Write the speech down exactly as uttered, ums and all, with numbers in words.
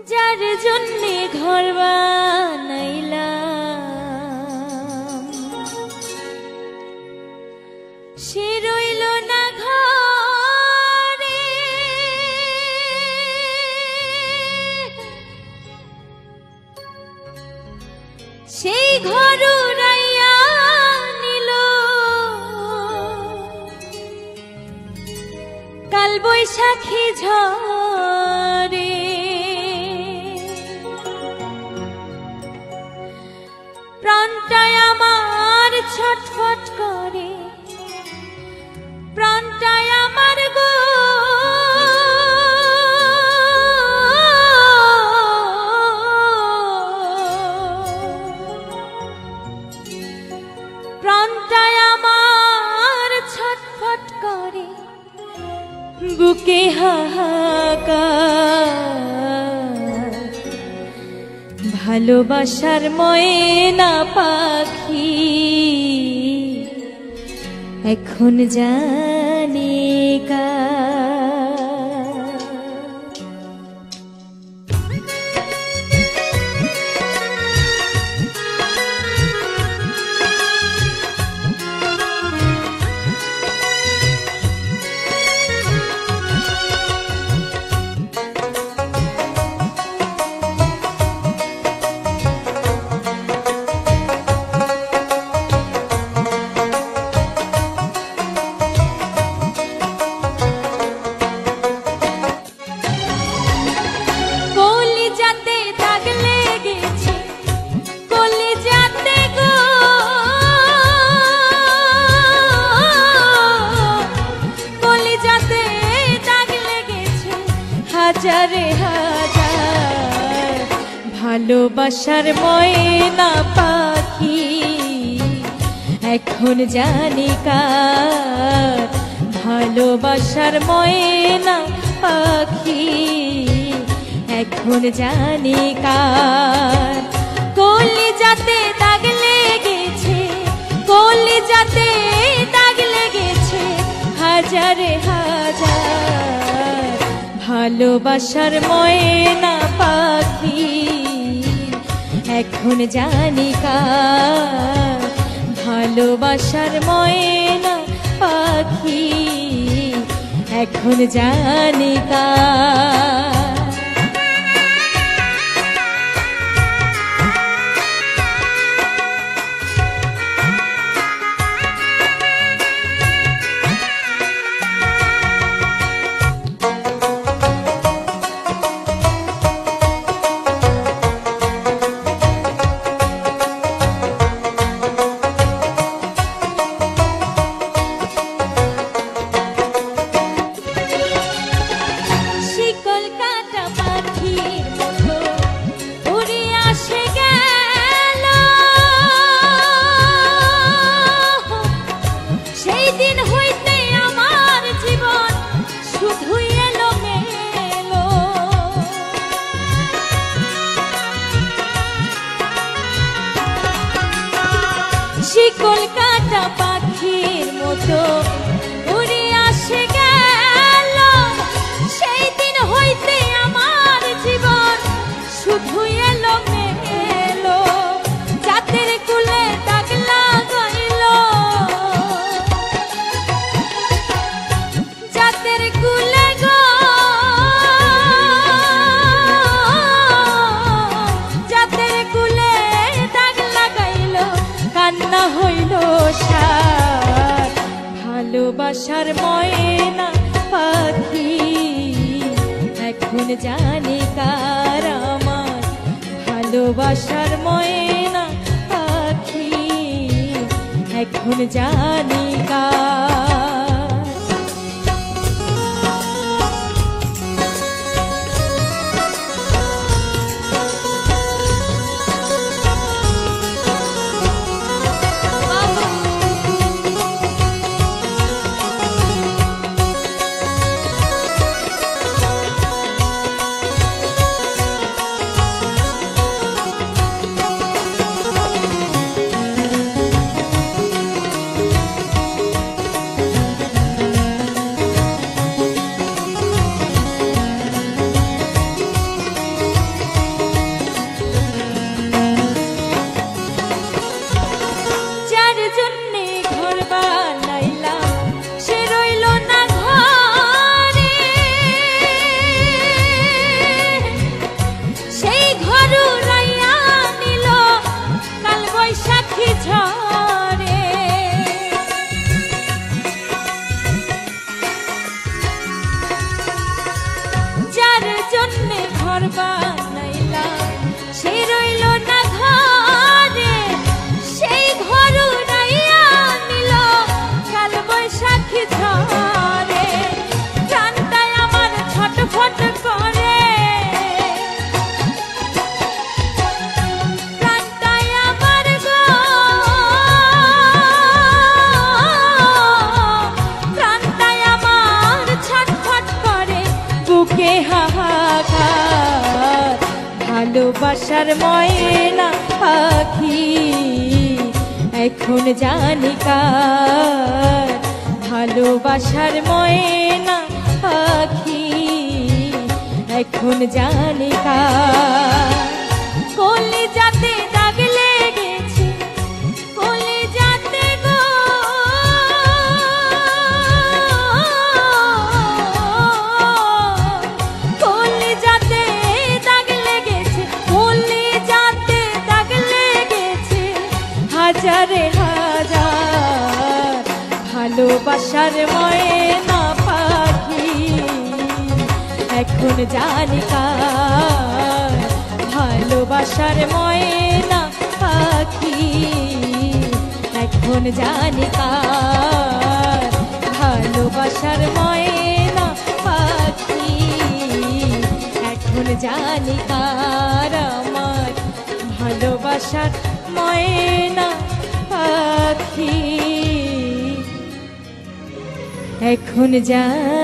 যার জন্যে ঘর বানাইলাম সে রইল না ঘরে, সেই ঘর উড়াইয়া নিল কাল বৈশাখী ঝড়ে। প্রাণটায় আমার ছটফট করে, প্রাণটায় আমার গো প্রাণটায় আমার ছটফট করে, বুকে হাহাকার। ভালোবাসার ময়না পাখি এখন জানি কার। হাজারে হাজার ভালোবাসার ময়না পাখি এখন জানি কার। ভালোবাসার ময়না পাখি এখন জানি কার। কলিজাতে দাগ লেগেছে, কলিজাতে দাগ লেগেছে হাজারে হাজার ভালোবাসার ময়না পাখি এখন জানি কার। ভালোবাসার ময়না পাখি এখন জানি কার। শিকল কাটা পাখির মতো উড়ে আসে গেল, সেই দিন হইতে আমার জীবন শুধু এলো মেলো। জাতের কুলে দাগ লাগাইল, জাতের কুলে গো জাতের কুলে দাগ লাগাইল, কান্না হইল সার। ভালোবাসার ময়না পাখি এখন জানি কার। আমার ভালোবাসার ময়না পাখি এখন জানি কার। ঘর বানাইলাম সে রইল না ঘরে, সেই ঘর উড়াইয়া নিল কাল বৈশাখী ঝড়ে। প্রাণটাই আমার ছটফট করে, প্রাণটাই আমার গো, প্রাণটাই আমার ছটফট করে, বুকে হাহাকার। ভালোবাসার ময়না পাখি এখন জানি কার, ভালোবাসার ময়না পাখি এখন জানি কার। কলিজাতে দাগ লেগেছে, কলিজাতে গো, কলিজাতে দাগ লেগেছে, কলিজাতে দাগ লেগেছে হাজারে হাজার। ভালোবাসার ময়না পাখি এখন জানি কার, ভালোবাসার ময়না পাখি এখন জানি কার, ভালোবাসার ময়না পাখি এখন জানি কার। আমার ভালোবাসার ময়না পাখি এখন জানি